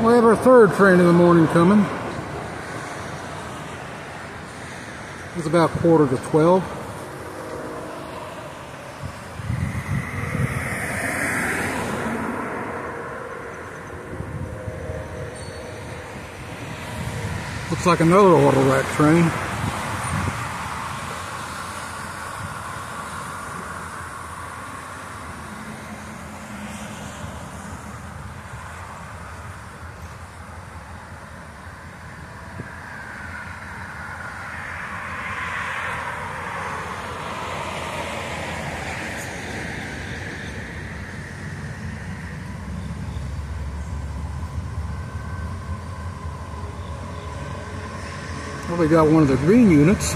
We have our third train of the morning coming. It's about 11:45. Looks like another auto rack train. Well, we got one of the green units.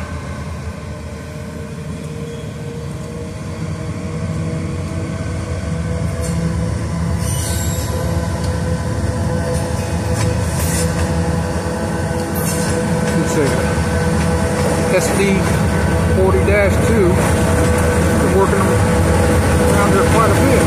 Let's see, SD40-2. Been working around there quite a bit.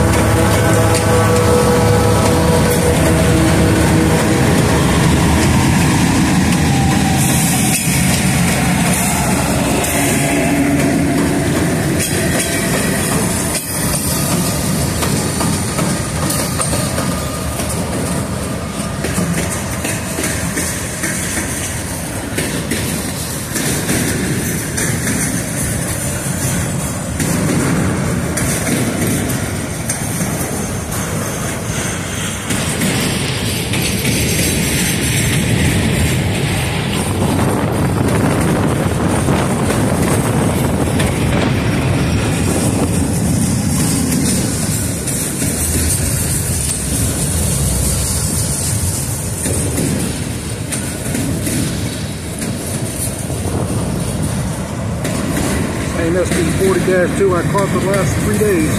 Same SD40-2 I caught for the last 3 days.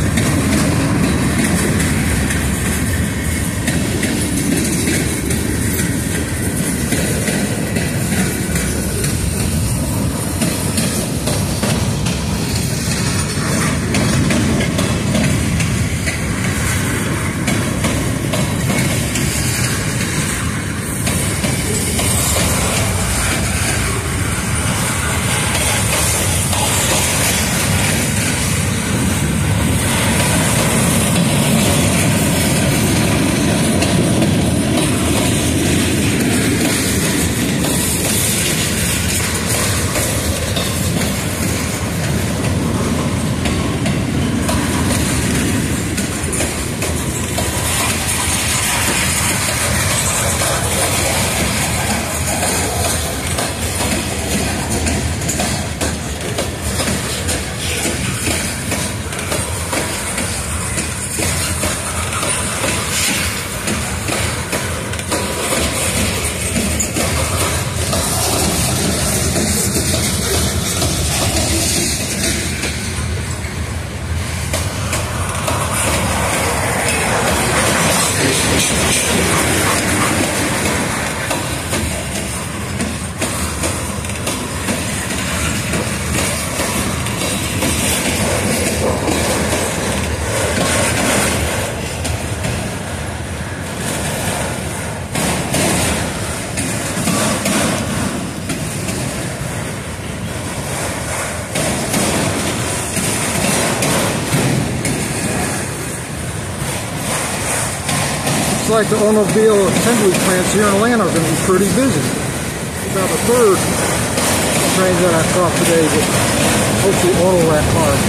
Looks like the automobile assembly plants here in Atlanta are going to be pretty busy. About the third train that I caught today with hopefully auto rack cars.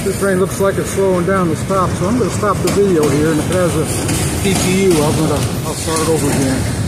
This train looks like it's slowing down to stop, so I'm going to stop the video here, and if it has a PPU, I'll start it over again.